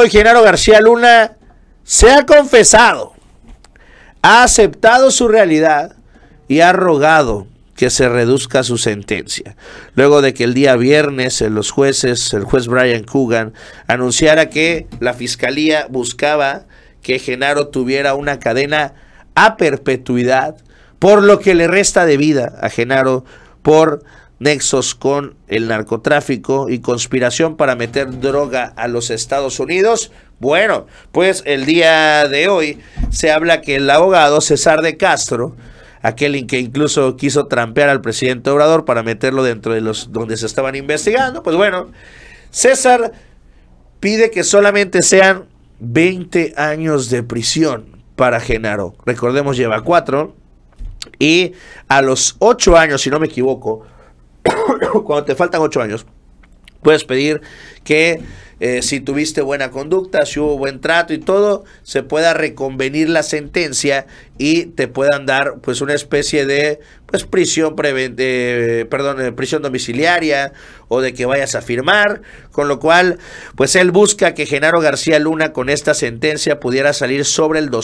hoy Genaro García Luna se ha confesado, ha aceptado su realidad y ha rogado que se reduzca su sentencia. Luego de que el día viernes el juez Brian Coogan anunciara que la fiscalía buscaba que Genaro tuviera una cadena a perpetuidad por lo que le resta de vida a Genaro por nexos con el narcotráfico y conspiración para meter droga a los Estados Unidos. Bueno, pues el día de hoy se habla que el abogado César de Castro, aquel que incluso quiso trampear al presidente Obrador para meterlo dentro de los donde se estaban investigando, pues bueno, César pide que solamente sean 20 años de prisión para Genaro. Recordemos, lleva 4 y a los 8 años, si no me equivoco, cuando te faltan 8 años, puedes pedir que si tuviste buena conducta, si hubo buen trato y todo, se pueda reconvenir la sentencia y te puedan dar pues una especie de pues prisión domiciliaria o de que vayas a firmar, con lo cual pues él busca que Genaro García Luna con esta sentencia pudiera salir sobre el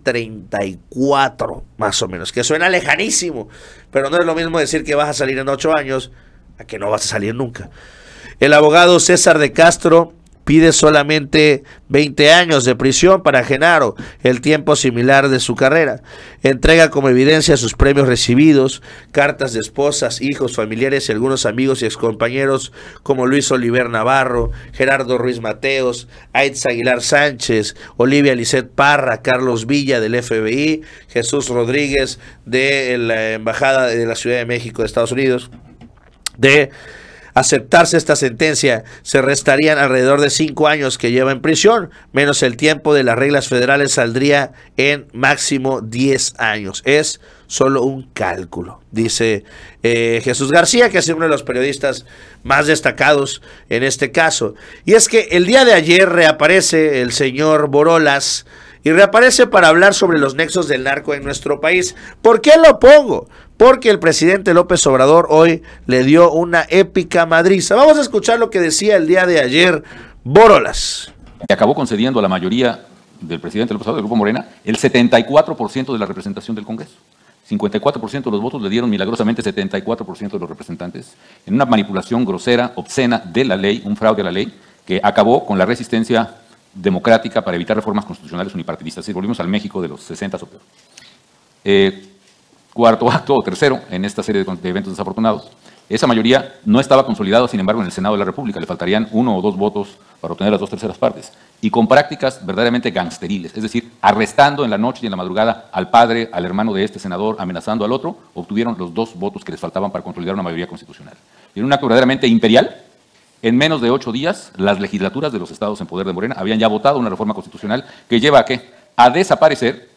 2034, más o menos, que suena lejanísimo, pero no es lo mismo decir que vas a salir en 8 años a que no vas a salir nunca. El abogado César de Castro pide solamente 20 años de prisión para Genaro, el tiempo similar de su carrera. Entrega como evidencia sus premios recibidos, cartas de esposas, hijos, familiares y algunos amigos y excompañeros como Luis Oliver Navarro, Gerardo Ruiz Mateos, Aitz Aguilar Sánchez, Olivia Lisset Parra, Carlos Villa del FBI, Jesús Rodríguez de la Embajada de la Ciudad de México de Estados Unidos. De aceptarse esta sentencia, se restarían alrededor de 5 años que lleva en prisión, menos el tiempo de las reglas federales saldría en máximo 10 años. Es solo un cálculo, dice Jesús García, que es uno de los periodistas más destacados en este caso. Y es que el día de ayer reaparece el señor Borolas, y reaparece para hablar sobre los nexos del narco en nuestro país. ¿Por qué lo pongo? Porque el presidente López Obrador hoy le dio una épica madriza. Vamos a escuchar lo que decía el día de ayer Borolas. Acabó concediendo a la mayoría del presidente López Obrador, del Grupo Morena, el 74% de la representación del Congreso. 54% de los votos le dieron milagrosamente 74% de los representantes, en una manipulación grosera, obscena de la ley, un fraude a la ley, que acabó con la resistencia democrática para evitar reformas constitucionales unipartidistas. Y volvimos al México de los 60 o peor. Cuarto acto o tercero en esta serie de eventos desafortunados. Esa mayoría no estaba consolidada, sin embargo, en el Senado de la República. Le faltarían 1 o 2 votos para obtener las 2/3 partes. Y con prácticas verdaderamente gangsteriles, es decir, arrestando en la noche y en la madrugada al padre, al hermano de este senador, amenazando al otro, obtuvieron los 2 votos que les faltaban para consolidar una mayoría constitucional. Y en un acto verdaderamente imperial, en menos de 8 días, las legislaturas de los estados en poder de Morena habían ya votado una reforma constitucional que lleva a ¿qué? A desaparecer,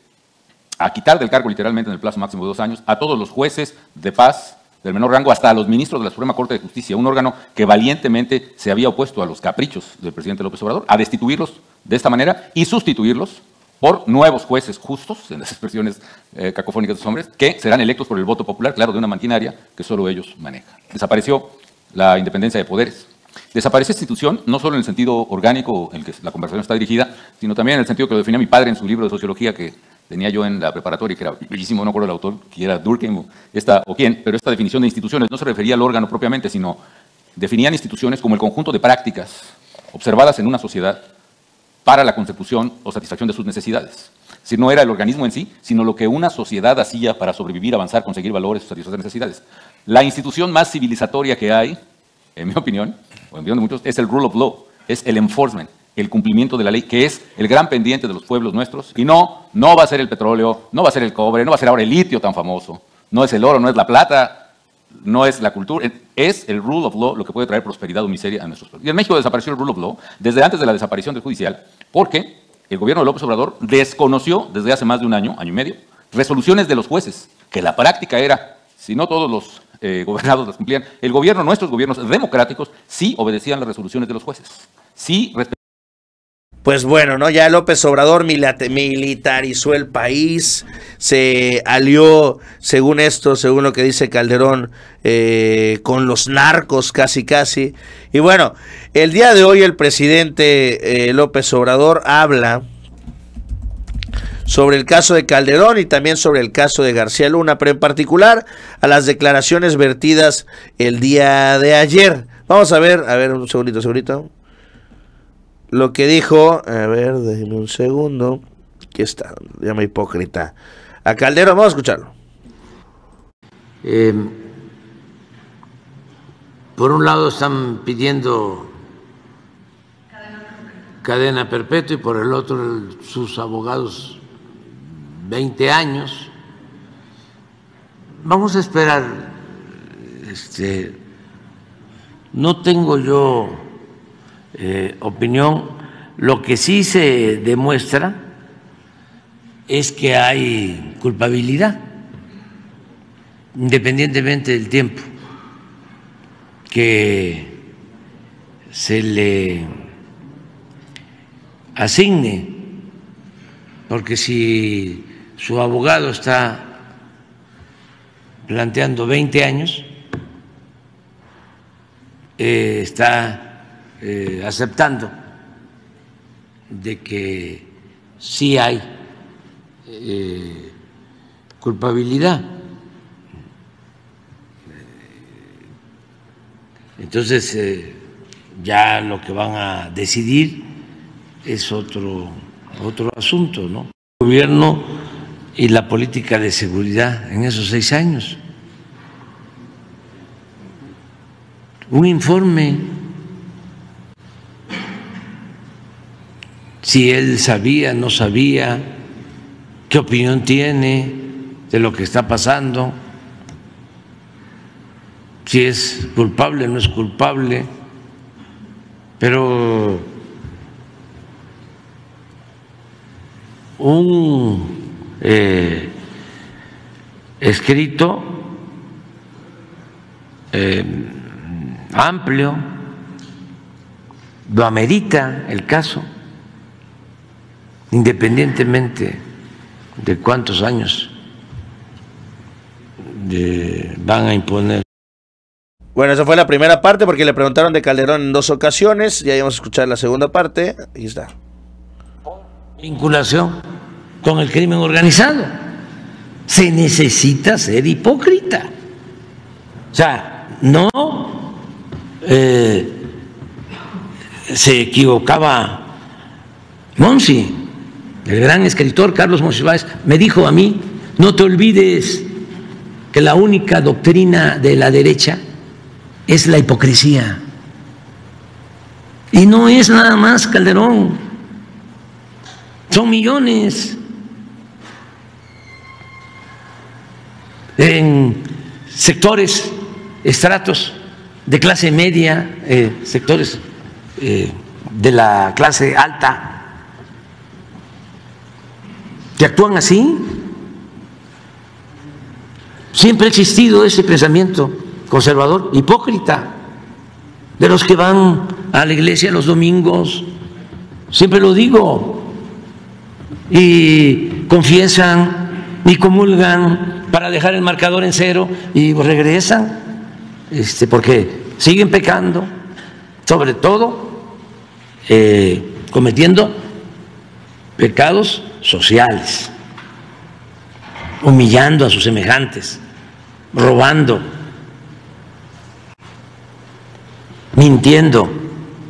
a quitar del cargo literalmente en el plazo máximo de 2 años, a todos los jueces de paz del menor rango, hasta a los ministros de la Suprema Corte de Justicia, un órgano que valientemente se había opuesto a los caprichos del presidente López Obrador, a destituirlos de esta manera y sustituirlos por nuevos jueces justos, en las expresiones cacofónicas de los hombres, que serán electos por el voto popular, claro, de una maquinaria que solo ellos manejan. Desapareció la independencia de poderes. Desaparece esta institución, no solo en el sentido orgánico en el que la conversación está dirigida, sino también en el sentido que lo definía mi padre en su libro de sociología que tenía yo en la preparatoria, que era bellísimo, no recuerdo el autor, que era Durkheim o quién, pero esta definición de instituciones no se refería al órgano propiamente, sino definían instituciones como el conjunto de prácticas observadas en una sociedad para la consecución o satisfacción de sus necesidades. Es decir, no era el organismo en sí, sino lo que una sociedad hacía para sobrevivir, avanzar, conseguir valores, satisfacer necesidades. La institución más civilizatoria que hay, en mi opinión, o en opinión de muchos, es el rule of law, es el enforcement, el cumplimiento de la ley, que es el gran pendiente de los pueblos nuestros. Y no va a ser el petróleo, no va a ser el cobre, no va a ser ahora el litio tan famoso, no es el oro, no es la plata, no es la cultura, es el rule of law lo que puede traer prosperidad o miseria a nuestros pueblos. Y en México desapareció el rule of law desde antes de la desaparición del judicial, porque el gobierno de López Obrador desconoció desde hace más de un año, año y medio, resoluciones de los jueces, que la práctica era, si no todos los gobernados las cumplían, el gobierno, nuestros gobiernos democráticos, sí obedecían las resoluciones de los jueces, sí respetaban. pues bueno, ¿no? Ya López Obrador militarizó el país, se alió, según esto, según lo que dice Calderón, con los narcos casi. Y bueno, el día de hoy el presidente López Obrador habla sobre el caso de Calderón y también sobre el caso de García Luna, pero en particular a las declaraciones vertidas el día de ayer. Vamos a ver un segundito. Lo que dijo, a ver, déjeme un segundo. Aquí está, llama hipócrita. A Calderón, vamos a escucharlo. Por un lado están pidiendo cadena perpetua y por el otro sus abogados 20 años. Vamos a esperar. No tengo yo opinión. Lo que sí se demuestra es que hay culpabilidad, independientemente del tiempo que se le asigne, porque si su abogado está planteando 20 años, está aceptando de que sí hay culpabilidad. Entonces ya lo que van a decidir es otro asunto, ¿no? El gobierno y la política de seguridad en esos 6 años. Un informe, si él sabía, no sabía, qué opinión tiene de lo que está pasando, si es culpable o no es culpable, pero un escrito amplio lo amerita el caso, independientemente de cuántos años van a imponer. Bueno, esa fue la primera parte porque le preguntaron de Calderón en 2 ocasiones. Ya íbamos a escuchar la segunda parte. Ahí está. Vinculación con el crimen organizado. Se necesita ser hipócrita. O sea, no se equivocaba Monsi, el gran escritor Carlos Monsiváis, me dijo a mí: no te olvides que la única doctrina de la derecha es la hipocresía. Y no es nada más Calderón, son millones en sectores, estratos de clase media, sectores de la clase alta, que actúan así. Siempre ha existido ese pensamiento conservador, hipócrita, de los que van a la iglesia los domingos, siempre lo digo, y confiesan y comulgan para dejar el marcador en 0 y regresan, porque siguen pecando, sobre todo cometiendo pecados sociales, humillando a sus semejantes, robando, mintiendo,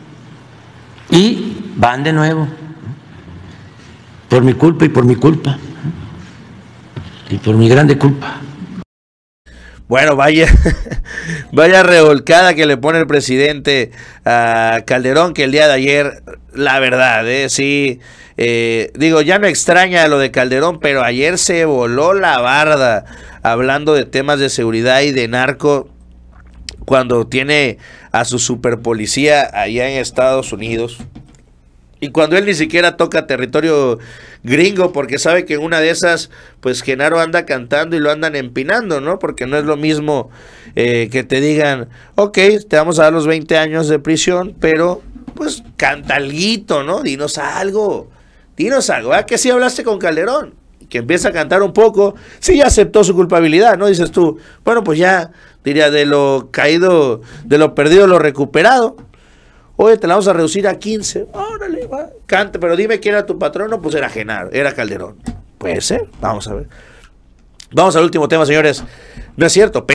y van de nuevo, por mi culpa y por mi culpa, y por mi grande culpa. Bueno, vaya revolcada que le pone el presidente a Calderón, que el día de ayer, la verdad, sí, digo, ya no extraña lo de Calderón, pero ayer se voló la barda hablando de temas de seguridad y de narco, cuando tiene a su superpolicía allá en Estados Unidos, y cuando él ni siquiera toca territorio gringo, porque sabe que en una de esas, pues Genaro anda cantando y lo andan empinando, ¿no? Porque no es lo mismo que te digan: ok, te vamos a dar los 20 años de prisión, pero pues canta alguito, ¿no? Dinos algo, ¿verdad? Que sí hablaste con Calderón, que empieza a cantar un poco, sí, ya aceptó su culpabilidad, ¿no? Dices tú, bueno, pues ya, diría, de lo caído, de lo perdido, lo recuperado. Oye, te la vamos a reducir a 15. Órale, va, canta, pero dime quién era tu patrono, pues era Genaro, era Calderón. Puede ser, vamos a ver. Vamos al último tema, señores. No es cierto.